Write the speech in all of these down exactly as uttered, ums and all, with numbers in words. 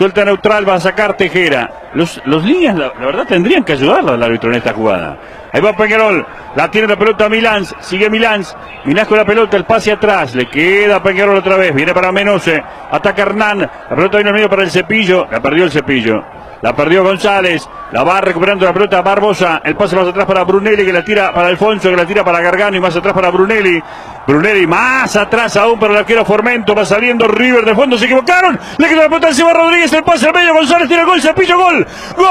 Suelta neutral, va a sacar Tejera. Los, los líneas, la, la verdad, tendrían que ayudarlo al árbitro en esta jugada. Ahí va Peñarol, la tiene la pelota Milán, sigue Milán, Milán con la pelota, el pase atrás, le queda a Peñarol otra vez, viene para Menose, ataca Hernán, la pelota viene al medio para el Cepillo, la perdió el Cepillo. La perdió González, la va recuperando la pelota Barbosa, el pase más atrás para Brunelli, que la tira para Alfonso, que la tira para Gargano y más atrás para Brunelli. Brunelli más atrás aún para el arquero Formento, va saliendo River de fondo, se equivocaron, le queda la pelota encima Rodríguez, el pase al medio, González tira el gol, Cepillo, gol, ¡gol!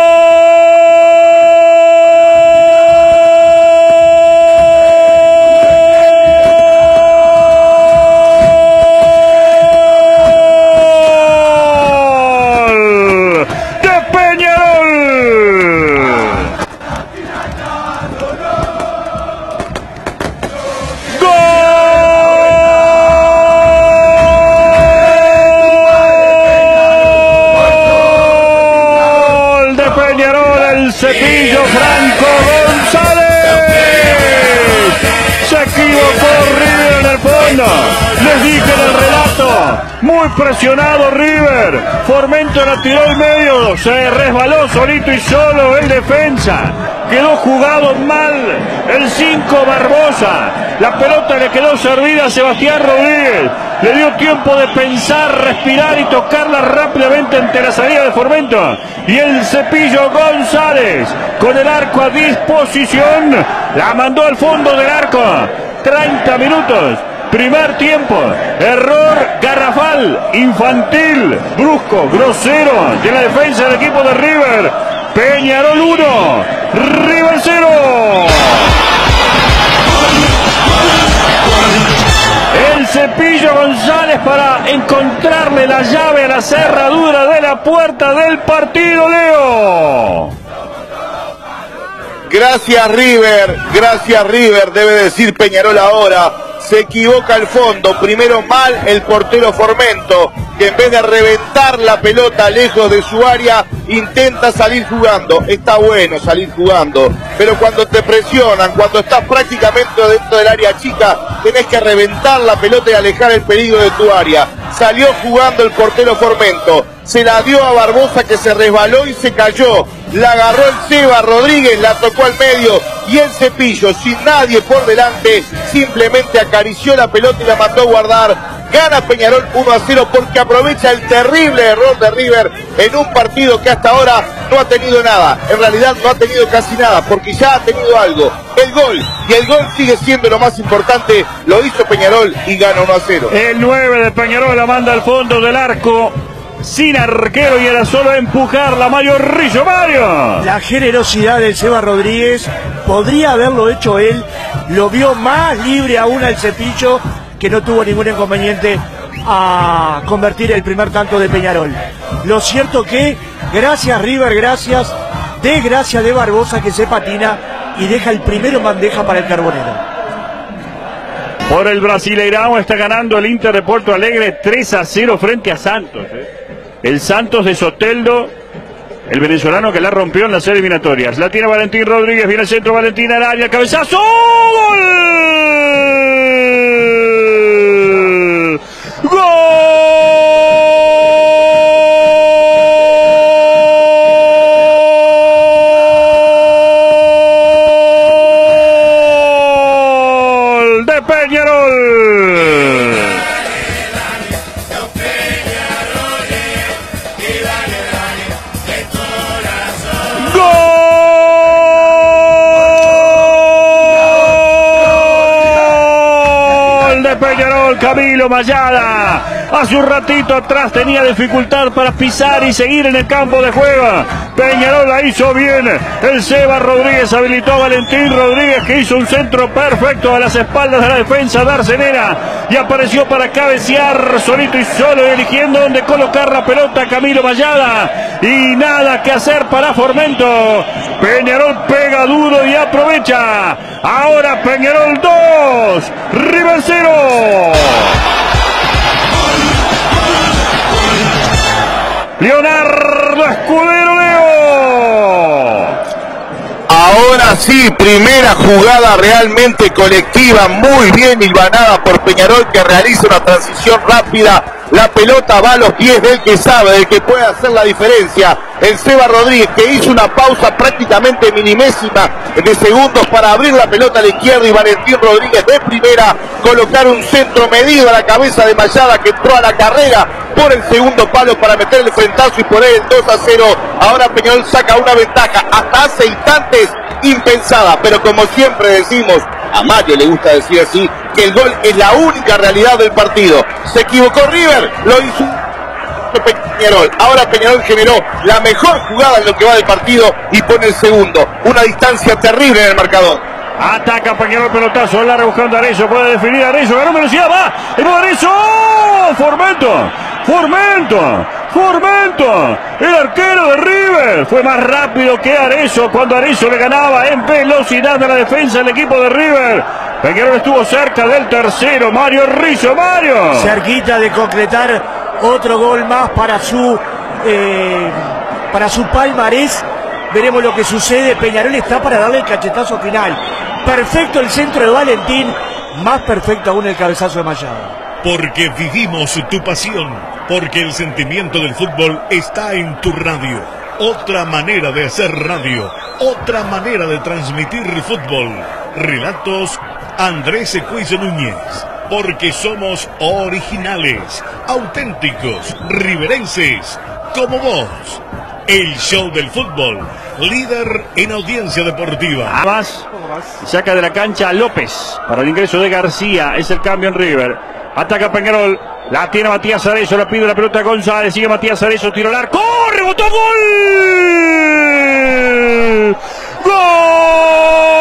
Cepillo Franco González. Se equivocó River en el fondo. Les dije en el relato. Muy presionado River. Formento la tiró al medio. Se resbaló solito y solo en defensa. Quedó jugado mal el cinco Barbosa. La pelota le quedó servida a Sebastián Rodríguez. Le dio tiempo de pensar, respirar y tocarla rápidamente ante la salida de Formento. Y el Cepillo González, con el arco a disposición, la mandó al fondo del arco. treinta minutos, primer tiempo. Error garrafal, infantil, brusco, grosero de la defensa del equipo de River. Peñarol uno, River cero. El Cepillo González para encontrarle la llave a la cerradura de la puerta del partido, Leo. Gracias River, gracias River, debe decir Peñarol ahora. Se equivoca al fondo, primero mal el portero Formento, que en vez de reventar la pelota lejos de su área, intenta salir jugando. Está bueno salir jugando, pero cuando te presionan, cuando estás prácticamente dentro del área chica, tenés que reventar la pelota y alejar el peligro de tu área. Salió jugando el portero Formento, se la dio a Barbosa, que se resbaló y se cayó. La agarró el Seba Rodríguez, la tocó al medio y el Cepillo, sin nadie por delante, simplemente acarició la pelota y la mandó a guardar. Gana Peñarol uno a cero porque aprovecha el terrible error de River en un partido que hasta ahora no ha tenido nada. En realidad no ha tenido casi nada, porque ya ha tenido algo, el gol. Y el gol sigue siendo lo más importante. Lo hizo Peñarol y gana uno a cero. El nueve de Peñarol la manda al fondo del arco, sin arquero, y era solo empujarla Mario Rizzo. Mario. La generosidad del Seba Rodríguez, podría haberlo hecho él, lo vio más libre aún al Cepillo, que no tuvo ningún inconveniente a convertir el primer tanto de Peñarol. Lo cierto que, gracias River, gracias, de gracia de Barbosa, que se patina y deja el primero en bandeja para el Carbonero. Por el Brasileirão está ganando el Inter de Porto Alegre tres a cero frente a Santos. ¿eh? El Santos de Soteldo, el venezolano que la rompió en las eliminatorias. La tiene Valentín Rodríguez, viene el centro, Valentín al área, cabezazo, ¡gol! ¡Gol de Peñarol! De Peñarol, Camilo Mayada. Hace un ratito atrás tenía dificultad para pisar y seguir en el campo de juego. Peñarol la hizo bien. El Seba Rodríguez habilitó a Valentín Rodríguez, que hizo un centro perfecto a las espaldas de la defensa de Arcenera. Y apareció para cabecear solito y solo, eligiendo dónde colocar la pelota Camilo Mayada. Y nada que hacer para Formento. Peñarol pega duro y aprovecha. Ahora Peñarol dos, River cero. Leonardo Escudero, Leo. Ahora sí, primera jugada realmente colectiva, muy bien hilvanada por Peñarol, que realiza una transición rápida La pelota va a los pies del que sabe, del que puede hacer la diferencia. El Seba Rodríguez, que hizo una pausa prácticamente minimésima de segundos para abrir la pelota a la izquierda, y Valentín Rodríguez de primera colocar un centro medido a la cabeza de Mayada, que entró a la carrera por el segundo palo para meter el frentazo y poner el dos a cero. Ahora Peñarol saca una ventaja hasta hace instantes impensada, pero como siempre decimos, a Mario le gusta decir así, que el gol es la única realidad del partido. Se equivocó River, lo hizo Peñarol. Ahora Peñarol generó la mejor jugada en lo que va del partido y pone el segundo. Una distancia terrible en el marcador. Ataca Peñarol, pelotazo largo buscando a Arezzo, puede definir a Arezzo, ganó velocidad, va, y va Arezzo, ¡oh! Formento, Formento, Formento, el arquero de River, fue más rápido que Arezzo cuando Arezzo le ganaba en velocidad a la defensa del equipo de River. Peñarol estuvo cerca del tercero, Mario Rizzo, Mario. Cerquita de concretar otro gol más para su, eh, para su palmarés. Veremos lo que sucede. Peñarol está para darle el cachetazo final. Perfecto el centro de Valentín, más perfecto aún el cabezazo de Mayada. Porque vivimos tu pasión, porque el sentimiento del fútbol está en tu radio. Otra manera de hacer radio, otra manera de transmitir fútbol. Relatos Andrés Ecuizo Núñez. Porque somos originales, auténticos, riverenses, como vos. El show del fútbol, líder en audiencia deportiva. Más, saca de la cancha a López para el ingreso de García, es el cambio en River. Ataca Peñarol, la tiene Matías Arezzo, la pide la pelota a González, sigue Matías Arezzo, tiro al arco, rebotó, gol. ¡Gol!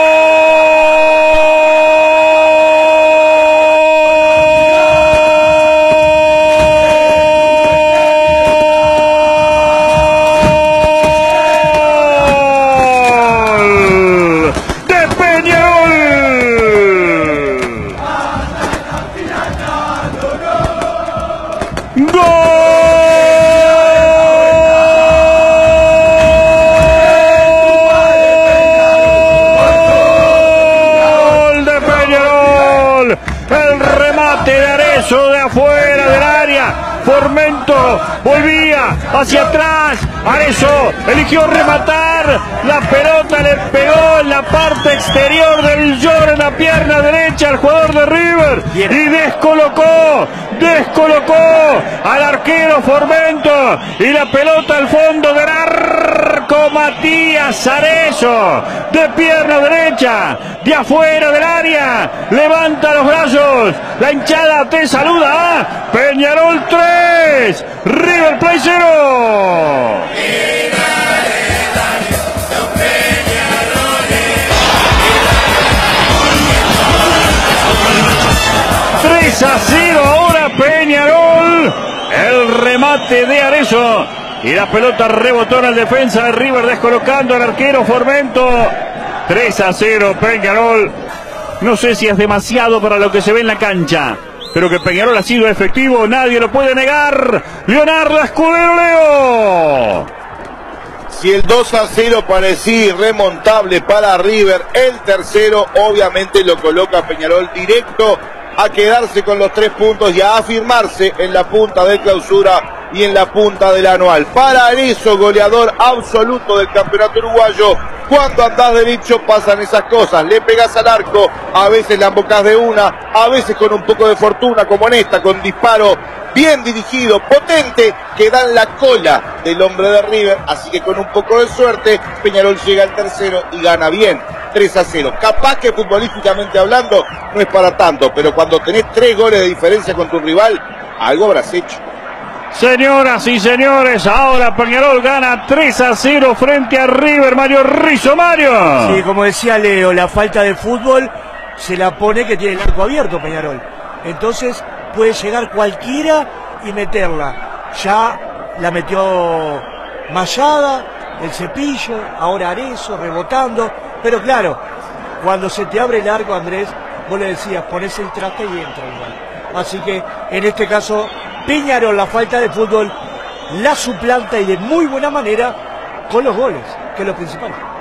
El remate de Arezzo de afuera del área. Formento volvía hacia atrás. Arezzo eligió rematar. La pelota le pegó en la parte exterior del Llor, en la pierna derecha al jugador de River. Bien. Y descolocó, descolocó al arquero Formento. Y la pelota al fondo del arco. Matías Arezzo de pierna derecha, de afuera del área. Levanta los brazos. La hinchada te saluda. Peñarol tres, River Plate cero. tres a cero ahora Peñarol. El remate de Arezzo. Y la pelota rebotó en la defensa de River, descolocando al arquero Formento. tres a cero Peñarol. No sé si es demasiado para lo que se ve en la cancha, pero que Peñarol ha sido efectivo, nadie lo puede negar. Leonardo Escudero, Leo. Si el dos a cero parecía irremontable para River, el tercero obviamente lo coloca Peñarol directo a quedarse con los tres puntos y a afirmarse en la punta de clausura y en la punta del anual. Para Arezzo, goleador absoluto del campeonato uruguayo, cuando andás derecho pasan esas cosas, le pegás al arco, a veces la embocás de una, a veces con un poco de fortuna, como en esta, con disparo bien dirigido, potente, que da en la cola del hombre de River, así que con un poco de suerte, Peñarol llega al tercero y gana bien, tres a cero. Capaz que futbolísticamente hablando no es para tanto, pero cuando tenés tres goles de diferencia con tu rival, algo habrás hecho. Señoras y señores, ahora Peñarol gana tres a cero frente a River. Mario Rizzo, Mario. Sí, como decía Leo, la falta de fútbol se la pone que tiene el arco abierto Peñarol. Entonces puede llegar cualquiera y meterla. Ya la metió Mayada, el Cepillo, ahora Arezzo rebotando. Pero claro, cuando se te abre el arco, Andrés, vos le decías, ponés el traste y entra igual. Así que en este caso Peñarol, la falta de fútbol la suplanta y de muy buena manera con los goles, que es lo principal.